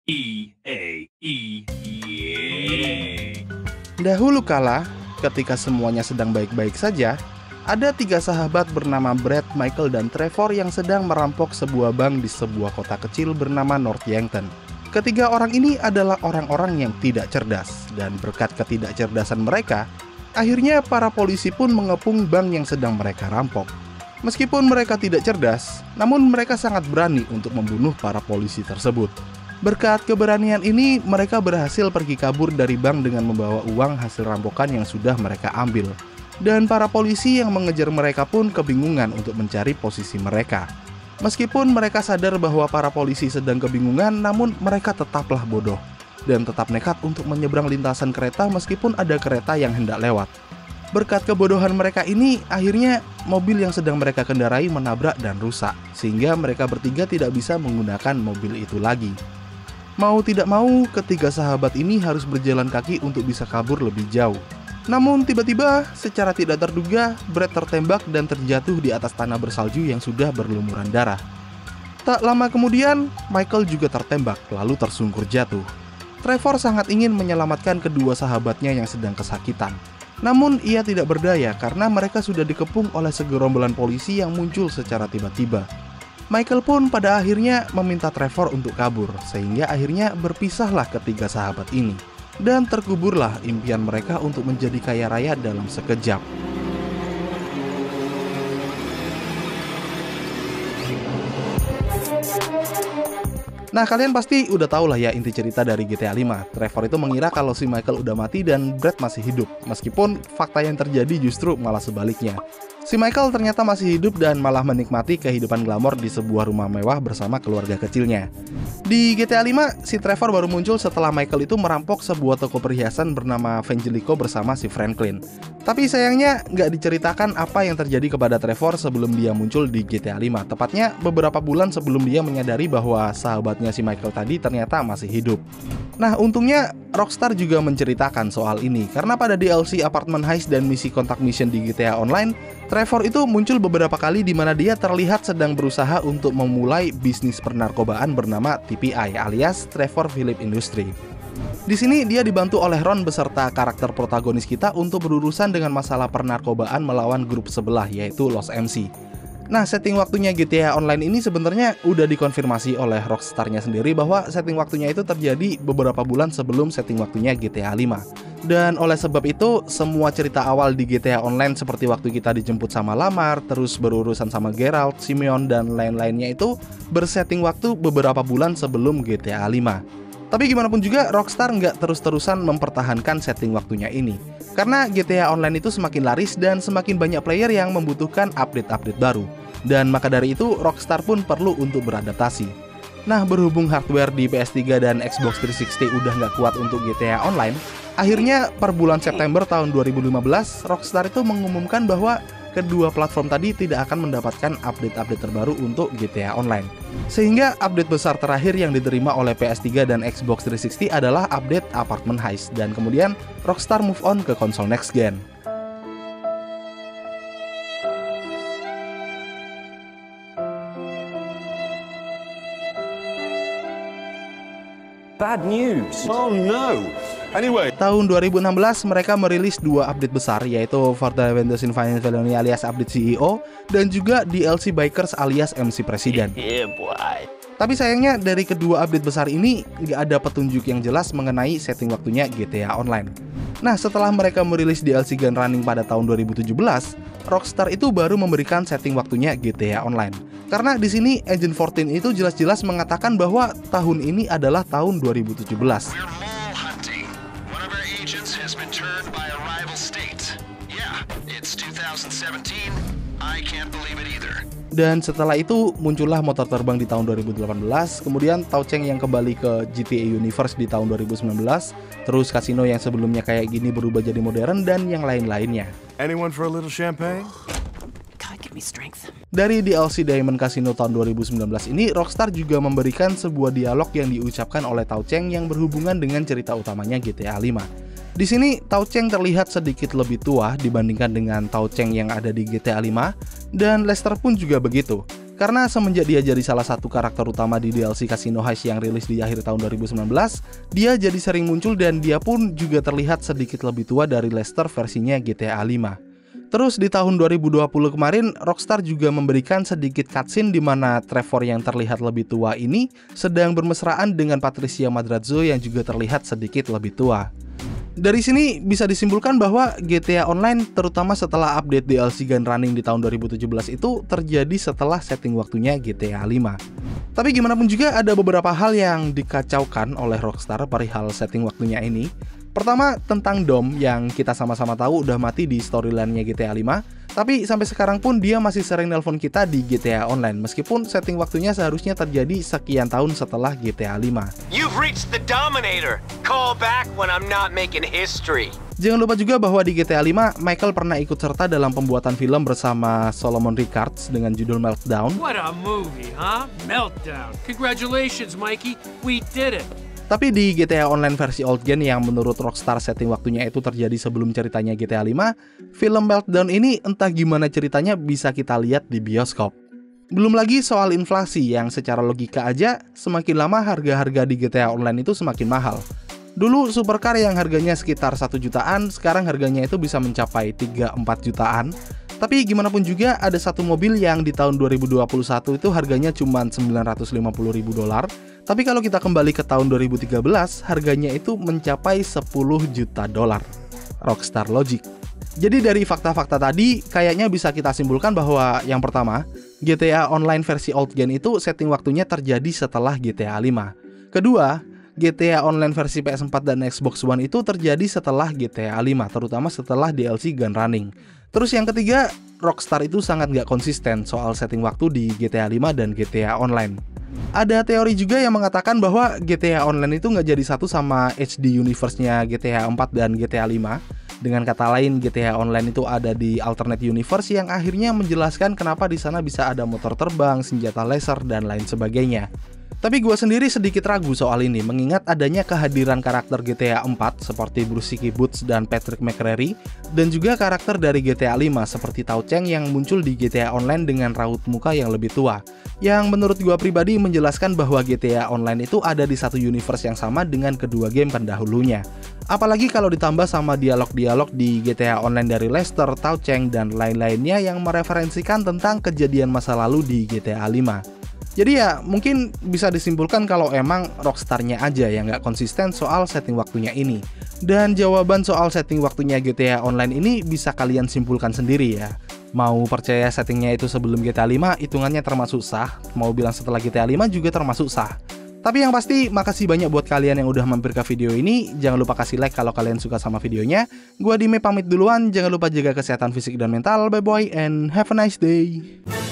EA. Dahulu kala, ketika semuanya sedang baik-baik saja, ada 3 sahabat bernama Brad, Michael, dan Trevor yang sedang merampok sebuah bank di sebuah kota kecil bernama North Yankton. Ketiga orang ini adalah orang-orang yang tidak cerdas, dan berkat ketidakcerdasan mereka, akhirnya para polisi pun mengepung bank yang sedang mereka rampok. Meskipun mereka tidak cerdas, namun mereka sangat berani untuk membunuh para polisi tersebut. Berkat keberanian ini, mereka berhasil pergi kabur dari bank dengan membawa uang hasil rampokan yang sudah mereka ambil. Dan para polisi yang mengejar mereka pun kebingungan untuk mencari posisi mereka. Meskipun mereka sadar bahwa para polisi sedang kebingungan, namun mereka tetaplah bodoh dan tetap nekat untuk menyeberang lintasan kereta meskipun ada kereta yang hendak lewat. Berkat kebodohan mereka ini, akhirnya mobil yang sedang mereka kendarai menabrak dan rusak, sehingga mereka bertiga tidak bisa menggunakan mobil itu lagi. Mau tidak mau, ketiga sahabat ini harus berjalan kaki untuk bisa kabur lebih jauh. Namun tiba-tiba, secara tidak terduga, Brad tertembak dan terjatuh di atas tanah bersalju yang sudah berlumuran darah. Tak lama kemudian, Michael juga tertembak lalu tersungkur jatuh. Trevor sangat ingin menyelamatkan kedua sahabatnya yang sedang kesakitan. Namun ia tidak berdaya karena mereka sudah dikepung oleh segerombolan polisi yang muncul secara tiba-tiba. Michael pun pada akhirnya meminta Trevor untuk kabur, sehingga akhirnya berpisahlah ketiga sahabat ini. Dan terkuburlah impian mereka untuk menjadi kaya raya dalam sekejap. Nah, kalian pasti udah tahu lah ya inti cerita dari GTA 5. Trevor itu mengira kalau si Michael udah mati dan Brad masih hidup. Meskipun fakta yang terjadi justru malah sebaliknya. Si Michael ternyata masih hidup dan malah menikmati kehidupan glamor di sebuah rumah mewah bersama keluarga kecilnya. Di GTA 5, si Trevor baru muncul setelah Michael itu merampok sebuah toko perhiasan bernama Vangelico bersama si Franklin. Tapi sayangnya nggak diceritakan apa yang terjadi kepada Trevor sebelum dia muncul di GTA 5. Tepatnya beberapa bulan sebelum dia menyadari bahwa sahabatnya si Michael tadi ternyata masih hidup. Nah, untungnya Rockstar juga menceritakan soal ini, karena pada DLC Apartment Heist dan misi kontak mission di GTA Online, Trevor itu muncul beberapa kali di mana dia terlihat sedang berusaha untuk memulai bisnis pernarkobaan bernama TPI alias Trevor Philip Industry. Di sini dia dibantu oleh Ron beserta karakter protagonis kita untuk berurusan dengan masalah pernarkobaan melawan grup sebelah yaitu Los MC. Nah, setting waktunya GTA Online ini sebenarnya udah dikonfirmasi oleh Rockstar-nya sendiri bahwa setting waktunya itu terjadi beberapa bulan sebelum setting waktunya GTA 5. Dan oleh sebab itu, semua cerita awal di GTA Online seperti waktu kita dijemput sama Lamar, terus berurusan sama Geralt, Simeon, dan lain-lainnya itu bersetting waktu beberapa bulan sebelum GTA 5. Tapi gimana pun juga, Rockstar nggak terus-terusan mempertahankan setting waktunya ini. Karena GTA Online itu semakin laris dan semakin banyak player yang membutuhkan update-update baru. Dan maka dari itu, Rockstar pun perlu untuk beradaptasi. Nah, berhubung hardware di PS3 dan Xbox 360 udah nggak kuat untuk GTA Online, akhirnya per bulan September tahun 2015, Rockstar itu mengumumkan bahwa kedua platform tadi tidak akan mendapatkan update-update terbaru untuk GTA Online. Sehingga update besar terakhir yang diterima oleh PS3 dan Xbox 360 adalah update Apartment Heist, dan kemudian Rockstar move on ke konsol next gen. Bad news. Oh no. Anyway, Tahun 2016 mereka merilis 2 update besar, yaitu For the Windows Infinite Felony alias update CEO dan juga DLC Bikers alias MC Presiden. yeah boy. Tapi sayangnya dari kedua update besar ini nggak ada petunjuk yang jelas mengenai setting waktunya GTA Online. Nah, setelah mereka merilis DLC Gun Running pada tahun 2017, Rockstar itu baru memberikan setting waktunya GTA Online. Karena di sini Engine 14 itu jelas-jelas mengatakan bahwa tahun ini adalah tahun 2017. Dan setelah itu muncullah motor terbang di tahun 2018, kemudian Tao Cheng yang kembali ke GTA Universe di tahun 2019, terus kasino yang sebelumnya kayak gini berubah jadi modern, dan yang lain-lainnya. Anyone for a little champagne? God, give me strength. Dari DLC Diamond Casino tahun 2019 ini, Rockstar juga memberikan sebuah dialog yang diucapkan oleh Tao Cheng yang berhubungan dengan cerita utamanya GTA 5. Di sini Tao Cheng terlihat sedikit lebih tua dibandingkan dengan Tao Cheng yang ada di GTA 5, dan Lester pun juga begitu. Karena semenjak dia jadi salah satu karakter utama di DLC Casino Heist yang rilis di akhir tahun 2019, dia jadi sering muncul dan dia pun juga terlihat sedikit lebih tua dari Lester versinya GTA 5. Terus di tahun 2020 kemarin, Rockstar juga memberikan sedikit cutscene di mana Trevor yang terlihat lebih tua ini sedang bermesraan dengan Patricia Madrazo yang juga terlihat sedikit lebih tua. Dari sini bisa disimpulkan bahwa GTA Online terutama setelah update DLC Gun Running di tahun 2017 itu terjadi setelah setting waktunya GTA 5. Tapi gimana pun juga ada beberapa hal yang dikacaukan oleh Rockstar perihal setting waktunya ini. Pertama tentang Dom yang kita sama-sama tahu udah mati di storyline-nya GTA 5. Tapi sampai sekarang pun dia masih sering nelpon kita di GTA Online meskipun setting waktunya seharusnya terjadi sekian tahun setelah GTA 5. You've reached the Dominator. Call back when I'm not making history. Jangan lupa juga bahwa di GTA 5, Michael pernah ikut serta dalam pembuatan film bersama Solomon Rickards dengan judul Meltdown. What a movie, huh? Meltdown. Congratulations, Mikey. We did it. Tapi di GTA Online versi old gen yang menurut Rockstar setting waktunya itu terjadi sebelum ceritanya GTA 5, film Meltdown ini entah gimana ceritanya bisa kita lihat di bioskop. Belum lagi soal inflasi yang secara logika aja semakin lama harga-harga di GTA Online itu semakin mahal. Dulu supercar yang harganya sekitar 1 jutaan, sekarang harganya itu bisa mencapai 3-4 jutaan. Tapi gimana pun juga ada satu mobil yang di tahun 2021 itu harganya cuma $950.000. Tapi kalau kita kembali ke tahun 2013, harganya itu mencapai $10 juta. Rockstar Logic. Jadi dari fakta-fakta tadi, kayaknya bisa kita simpulkan bahwa yang pertama, GTA Online versi old gen itu setting waktunya terjadi setelah GTA 5. Kedua, GTA Online versi PS4 dan Xbox One itu terjadi setelah GTA 5, terutama setelah DLC Gun Running. Terus yang ketiga, Rockstar itu sangat gak konsisten soal setting waktu di GTA 5 dan GTA Online. Ada teori juga yang mengatakan bahwa GTA Online itu nggak jadi satu sama HD Universe-nya GTA 4 dan GTA 5. Dengan kata lain, GTA Online itu ada di alternate universe yang akhirnya menjelaskan kenapa di sana bisa ada motor terbang, senjata laser, dan lain sebagainya. Tapi gue sendiri sedikit ragu soal ini, mengingat adanya kehadiran karakter GTA 4 seperti Bruce Boots dan Patrick McCrary, dan juga karakter dari GTA 5 seperti Tao Cheng yang muncul di GTA Online dengan raut muka yang lebih tua, yang menurut gue pribadi menjelaskan bahwa GTA Online itu ada di satu universe yang sama dengan kedua game pendahulunya. Apalagi kalau ditambah sama dialog-dialog di GTA Online dari Lester, Tao Cheng, dan lain-lainnya yang mereferensikan tentang kejadian masa lalu di GTA 5. Jadi ya mungkin bisa disimpulkan kalau emang Rockstar-nya aja yang nggak konsisten soal setting waktunya ini. Dan jawaban soal setting waktunya GTA Online ini bisa kalian simpulkan sendiri ya. Mau percaya settingnya itu sebelum GTA 5 hitungannya termasuk sah, mau bilang setelah GTA 5 juga termasuk sah. Tapi yang pasti makasih banyak buat kalian yang udah mampir ke video ini. Jangan lupa kasih like kalau kalian suka sama videonya. Gua Dime pamit duluan, jangan lupa jaga kesehatan fisik dan mental. Bye bye and have a nice day.